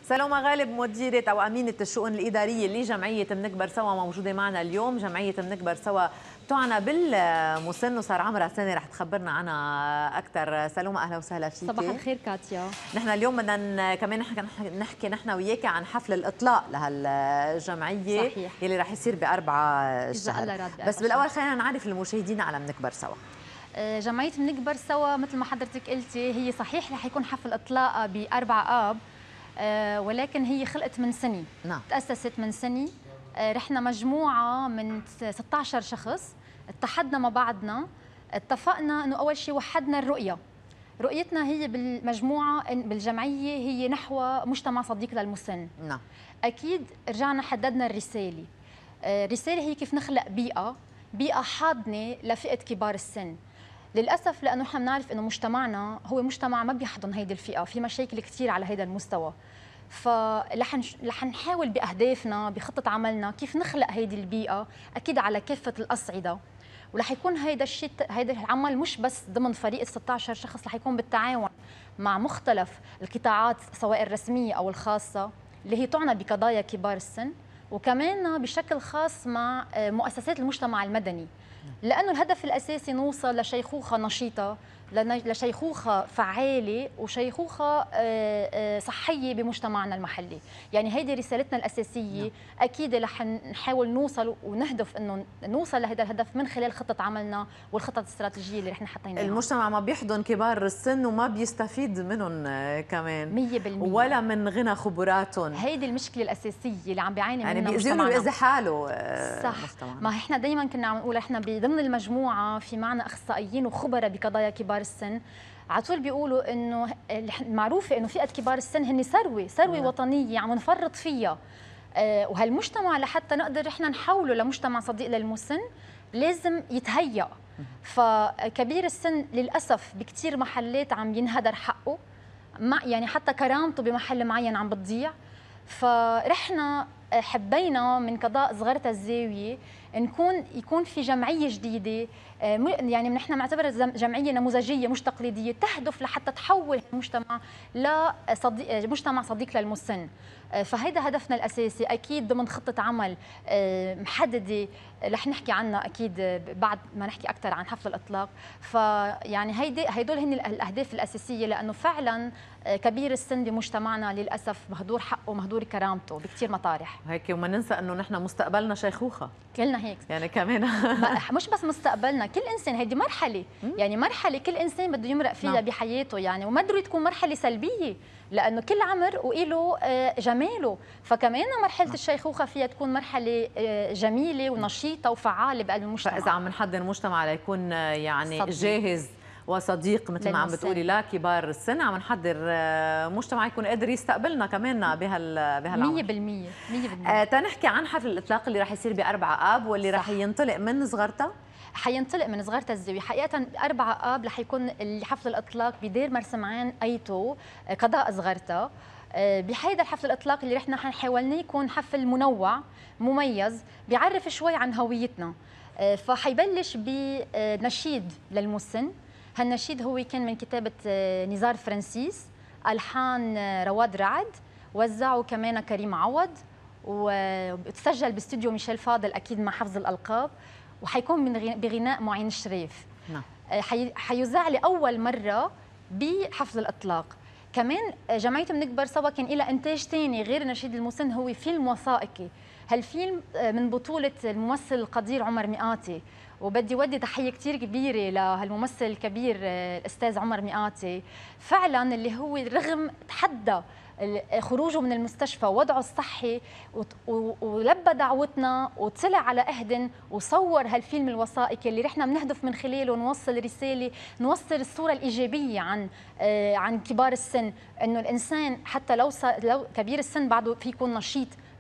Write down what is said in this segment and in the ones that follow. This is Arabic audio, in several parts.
سلومة غالب مديرة أو أمينة الشؤون الإدارية لجمعية منكبر سوا موجودة معنا اليوم. جمعية منكبر سوا تعنى بالمسن وصار عمرها سنة، رح تخبرنا عنها أكثر. سلومة أهلا وسهلا فيك. صباح الخير كاتيا. نحن اليوم بدنا كمان نحكي نحن وياك عن حفل الإطلاق لهالجمعية. صحيح. يلي رح يصير ب4 شهر. بس بالأول خلينا نعرف المشاهدين على منكبر سوا. جمعية منكبر سوا مثل ما حضرتك قلتي هي صحيح رح يكون حفل إطلاقها ب4 آب، ولكن هي خلقت من سنة. نعم. تأسست من سنة. رحنا مجموعة من 16 شخص، اتحدنا مع بعضنا، اتفقنا انه اول شيء وحدنا الرؤية. رؤيتنا هي بالمجموعة بالجمعية هي نحو مجتمع صديق للمسن. نعم. اكيد رجعنا حددنا الرسالة. الرسالة هي كيف نخلق بيئة حاضنة لفئة كبار السن. للأسف لأنه نحن بنعرف إنه مجتمعنا هو مجتمع ما بيحضن هيدي الفئة، في مشاكل كثير على هذا المستوى. فرح نحاول بأهدافنا بخطة عملنا كيف نخلق هيدي البيئة، أكيد على كافة الأصعدة. ورح يكون هيدا العمل مش بس ضمن فريق 16 شخص، رح يكون بالتعاون مع مختلف القطاعات سواء الرسمية أو الخاصة اللي هي تعنى بقضايا كبار السن، وكمان بشكل خاص مع مؤسسات المجتمع المدني، لأنه الهدف الأساسي نوصل لشيخوخة نشيطة، لشيخوخة فعالة وشيخوخة صحية بمجتمعنا المحلي. يعني هيدي رسالتنا الأساسية. أكيد رح نحاول نوصل ونهدف أنه نوصل لهذا الهدف من خلال خطة عملنا والخطط الاستراتيجية اللي رح حطيناها. المجتمع ما بيحضن كبار السن وما بيستفيد منهم كمان 100% ولا من غنى خبراتهم. هيدي المشكلة الأساسية اللي عم بيعاني منها يعني مجتمعنا. بيأذيهم ويأذي حاله. صح. مجتمعنا. ما احنا دائما كنا عم نقول احنا ضمن المجموعة في معنا أخصائيين وخبراء بقضايا كبار السن، على طول بيقولوا انه معروفه انه فئه كبار السن هن ثروه وطنيه عم نفرط فيها. وهالمجتمع لحتى نقدر احنا نحوله لمجتمع صديق للمسن لازم يتهيأ. فكبير السن للاسف بكثير محلات عم ينهدر حقه، يعني حتى كرامته بمحل معين عم بتضيع. فرحنا حبينا من قضاء صغرة الزاوية يكون في جمعية جديدة، يعني نحن بنعتبرها جمعية نموذجية مش تقليدية، تهدف لحتى تحول المجتمع لمجتمع صديق للمسن. فهيدا هدفنا الأساسي. أكيد ضمن خطة عمل محددة رح نحكي عنها أكيد بعد ما نحكي أكثر عن حفل الإطلاق. فيعني هيدول هن الأهداف الأساسية، لأنه فعلا كبير السن بمجتمعنا للأسف مهدور حقه ومهدور كرامته بكثير مطارح. هيك وما ننسى أنه نحن مستقبلنا شيخوخة. كلنا هيك يعني كمان مش بس مستقبلنا، كل إنسان هيدي مرحلة، يعني مرحلة كل إنسان بده يمرق فيها بحياته، يعني وما ضروري تكون مرحلة سلبية، لأنه كل عمر وإله جماله. فكمان مرحلة الشيخوخة فيها تكون مرحلة جميلة ونشيطة وفعالة بقلب المجتمع. فإذا عم نحضر المجتمع ليكون يعني صديق. جاهز وصديق مثل ما عم بتقولي لكبار السن، عم نحضر مجتمع يكون قادر يستقبلنا كمان بهالعمر 100%. تنحكي عن حفل الإطلاق اللي رح يصير ب4 آب واللي رح ينطلق من صغرتها. حينطلق من صغرة الزاوية. حقيقة 4 آب رح يكون حفل الإطلاق بدير مرسمعان أيتو قضاء صغرتها. بهيدا الحفل الإطلاق اللي رحنا حاولنا يكون حفل منوع مميز بيعرف شوي عن هويتنا. فحيبلش بنشيد للمسن. هالنشيد هو كان من كتابة نزار فرانسيس، ألحان رواد رعد، وزعه كمان كريم عوض، وتسجل باستوديو ميشيل فاضل أكيد مع حفظ الألقاب، وحيكون بغناء معين الشريف. نعم. حيذاع لأول مرة بحفل الإطلاق. كمان جمعية منكبر سوا كان لها إنتاج ثاني غير نشيد المسن، هو فيلم وثائقي. هالفيلم من بطولة الممثل القدير عمر مئاتي، وبدي ودي تحية كتير كبيرة لهالممثل الكبير الأستاذ عمر مئاتي. فعلا اللي هو رغم تحدى خروجه من المستشفى ووضعه الصحي ولبى دعوتنا وطلع على أهدن وصور هالفيلم الوثائقي اللي رحنا بنهدف من خلاله نوصل رسالة، نوصل الصورة الإيجابية عن كبار السن، إنه الإنسان حتى لو كبير السن بعده في يكون نشيط،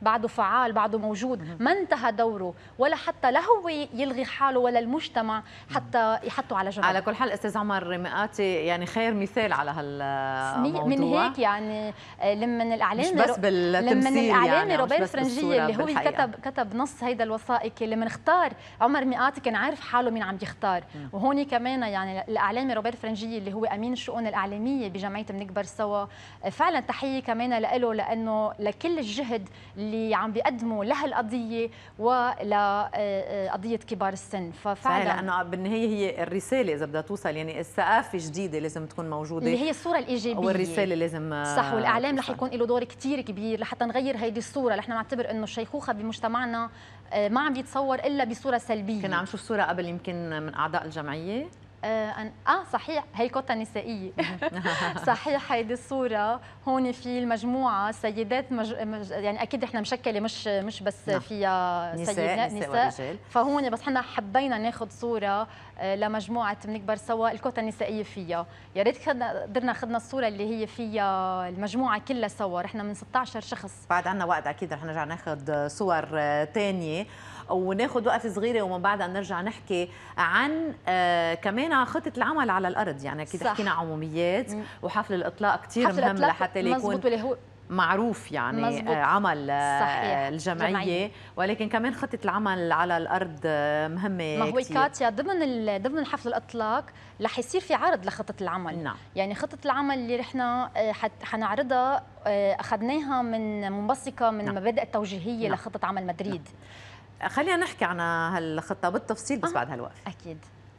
بعده فعال، بعده موجود، ما انتهى دوره، ولا حتى لا هو يلغي حاله ولا المجتمع حتى يحطوا على جنب. على كل حال استاذ عمر مئاتي يعني خير مثال على هالموضوع. من هيك يعني لما الاعلامي مش بس بالتمثيل، لما الاعلامي يعني روبير فرنجيه اللي هو كتب نص هيدا الوثائقي، لما اختار عمر مئاتي كان عارف حاله مين عم يختار. وهون كمان يعني الاعلامي روبير فرنجيه اللي هو امين الشؤون الاعلاميه بجمعيه بنكبر سوا، فعلا تحيه كمان له، لانه لكل الجهد اللي عم بيقدمه لهالقضيه ولقضيه كبار السن. ففعلا لانه بالنهايه هي الرساله اذا بدها توصل، يعني الثقافه جديده لازم تكون موجوده، اللي هي الصوره الايجابيه، والرساله لازم صح. والاعلام رح يكون له دور كثير كبير لحتى نغير هيدي الصوره. نحن نعتبر انه الشيخوخه بمجتمعنا ما عم بيتصور الا بصوره سلبيه. كنا عم نشوف صوره قبل يمكن من اعضاء الجمعيه صحيح، هي كوتا نسائيه. صحيح، هيدي الصوره هون في المجموعه سيدات يعني اكيد احنا مشكله مش بس فيها نساء. فهون بس احنا حبينا ناخذ صوره لمجموعه بنكبر سوا الكوتا النسائيه فيها. يا ريت قدرنا اخذنا الصوره اللي هي فيها المجموعه كلها سوا، رحنا من 16 شخص. بعد عنا وقت اكيد رح نرجع ناخذ صور ثانيه وناخذ وقفه صغيره، ومن بعدها نرجع نحكي عن كمان خطه العمل على الارض. يعني اكيد حكينا عموميات وحفل الاطلاق كثير مهم لحتى يكون معروف يعني مزبوط. عمل الجمعيه، ولكن كمان خطه العمل على الارض مهمه. ما هو كاتيا ضمن حفل الاطلاق رح يصير في عرض لخطه العمل. نعم. يعني خطه العمل اللي رحنا حنعرضها اخذناها من منبثقه من المبادئ التوجيهيه لخطه عمل مدريد. خلينا نحكي عن هالخطه بالتفصيل بس بعد هالوقفه. اكيد.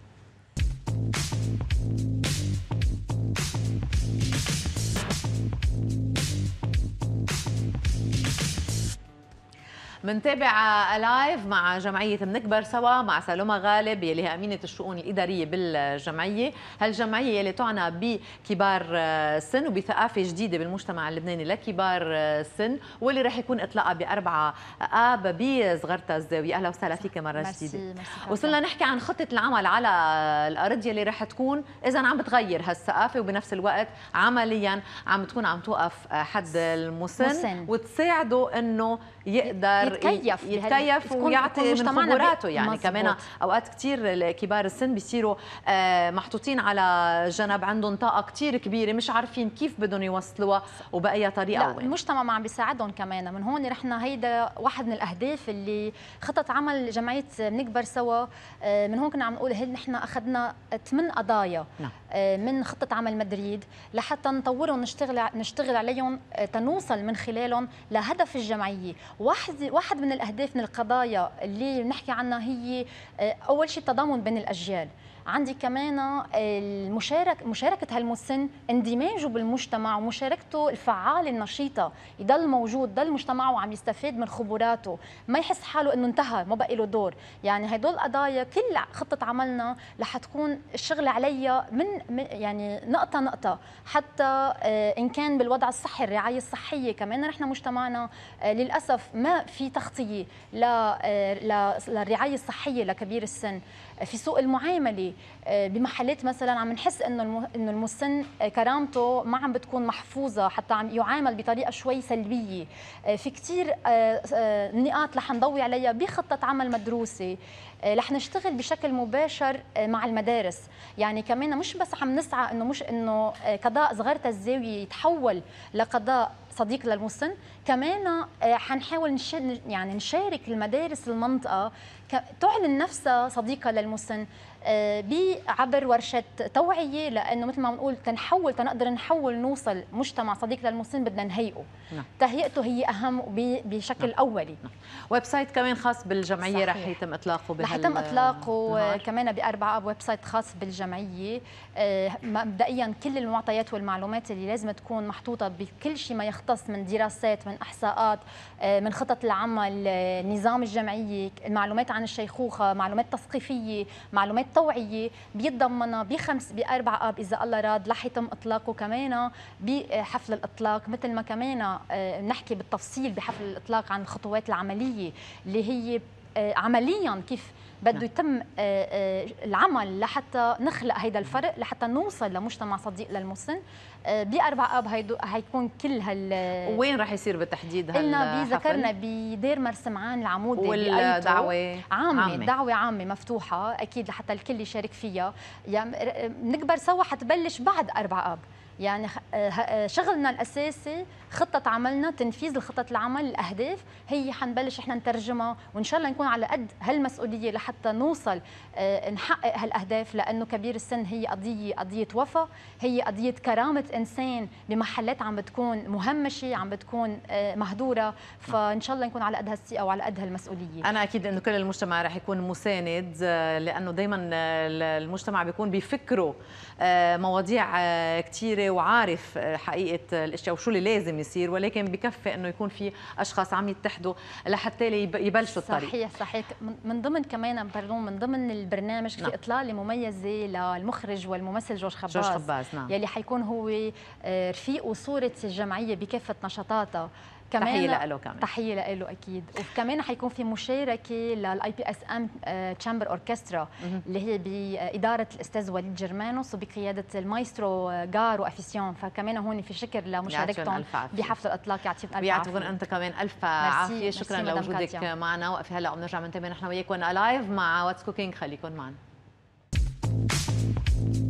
منتابع لايف مع جمعية بنكبر سوا مع سالومة غالب يلي هي أمينة الشؤون الإدارية بالجمعية. هالجمعية يلي تعنى بكبار السن وبثقافة جديدة بالمجتمع اللبناني لكبار السن، واللي رح يكون إطلاقها ب4 آب بصغرتا الزاوية. أهلا وسهلا فيك مرة جديدة. وصلنا نحكي عن خطة العمل على الأرض يلي رح تكون إذا عم بتغير هالثقافة، وبنفس الوقت عمليا عم تكون عم توقف حد المسن وتساعده إنه يقدر يتكيف ويعطي من خبراته. يعني مزبوط. كمان اوقات كثير كبار السن بيصيروا محطوطين على جنب، عندهم طاقه كثير كبيره مش عارفين كيف بدهم يوصلوها وباي طريقه. لا المجتمع ما عم بيساعدهم كمان. من هون رحنا هيدا واحد من الاهداف اللي خطه عمل جمعيه بنكبر سوا. من هون كنا عم نقول نحن اخذنا 8 قضايا من خطه عمل مدريد لحتى نطورهم نشتغل عليهم تنوصل من خلالهم لهدف الجمعيه. واحد من الأهداف من القضايا اللي بنحكي عنها هي أول شيء التضامن بين الأجيال. عندي كمان مشاركة هالمسن، اندماجه بالمجتمع ومشاركته الفعالة النشيطة، يضل موجود، ضل مجتمعه وعم يستفيد من خبراته، ما يحس حاله انه انتهى ما بقي له دور. يعني هدول القضايا كل خطة عملنا رح تكون الشغل عليها من يعني نقطة حتى ان كان بالوضع الصحي، الرعاية الصحية. كمان نحن مجتمعنا للأسف ما في تغطية للرعاية الصحية لكبير السن. في سوق المعامله بمحلات مثلا عم نحس انه المسن كرامته ما عم بتكون محفوظه، حتى عم يعامل بطريقه شوي سلبيه. في كثير نقاط رح نضوي عليها بخطه عمل مدروسه. رح نشتغل بشكل مباشر مع المدارس. يعني كمان مش بس عم نسعى انه قضاء صغرتا الزاويه يتحول لقضاء صديق للمسن، كمان حنحاول يعني نشارك المدارس المنطقه تعلن نفسها صديقه للمسن عبر ورشه توعيه، لانه مثل ما بنقول تنقدر نحول نوصل مجتمع صديق للمسن بدنا نهيئه. تهيئته هي اهم بشكل اولي. ويب سايت كمان خاص بالجمعيه رح يتم اطلاقه رح يتم اطلاقه كمان ب4 آب، ويب سايت خاص بالجمعيه. مبدئيا كل المعطيات والمعلومات اللي لازم تكون محطوطه بكل شيء ما يختص من دراسات، من احصاءات، من خطط العمل، نظام الجمعيه، المعلومات عن الشيخوخه، معلومات تثقيفيه، معلومات توعيه، بيتضمنها ب4 آب اذا الله راد. رح يتم اطلاقه كمان بحفل الاطلاق، مثل ما كمان نحكي بالتفصيل بحفل الاطلاق عن الخطوات العمليه اللي هي عمليا كيف بده يتم العمل لحتى نخلق هيدا الفرق، لحتى نوصل لمجتمع صديق للمسن. ب4 آب هيكون كل وين رح يصير بالتحديد قلنا بذكرنا بدير مرسمعان العمودي. والدعوة عامة، الدعوة عامة مفتوحة أكيد لحتى الكل يشارك فيها. يعني نكبر سوا حتبلش بعد 4 آب. يعني شغلنا الاساسي خطه عملنا، تنفيذ الخطط العمل، الاهداف هي حنبلش احنا نترجمها، وان شاء الله نكون على قد هالمسؤوليه لحتى نوصل نحقق هالاهداف. لانه كبير السن هي قضيه وفاء، هي قضيه كرامه انسان بمحلات عم بتكون مهمشه، عم بتكون مهدوره. فان شاء الله نكون على قد هالثقه وعلى قد هالمسؤوليه. انا اكيد انه كل المجتمع رح يكون مساند، لانه دائما المجتمع بيكون بيفكروا مواضيع كثيره وعارف حقيقه الاشياء وشو اللي لازم يصير، ولكن بكفي انه يكون في اشخاص عم يتحدوا لحتى يبلشوا الطريق. صحيح. من ضمن كمان من ضمن البرنامج في اطلاله مميزه للمخرج والممثل جورج خباز. نعم. يلي حيكون هو رفيق وصوره الجمعيه بكافه نشاطاتها. تحيه له اكيد. وكمان حيكون في مشاركه للاي بي اس ام تشامبر اوركسترا اللي هي باداره الاستاذ وليد جرمانوس وبقياده المايسترو جار وافيسيون. فكمان هون في شكر لمشاركتهم بحفل الاطلاق. يعطيكم الف عافيه. انت كمان الف عافيه. شكرا لوجودك معنا. وقفي هلا وبنرجع بنتابع نحن وياكم لايف مع واتس كوكينج. خليكم معنا.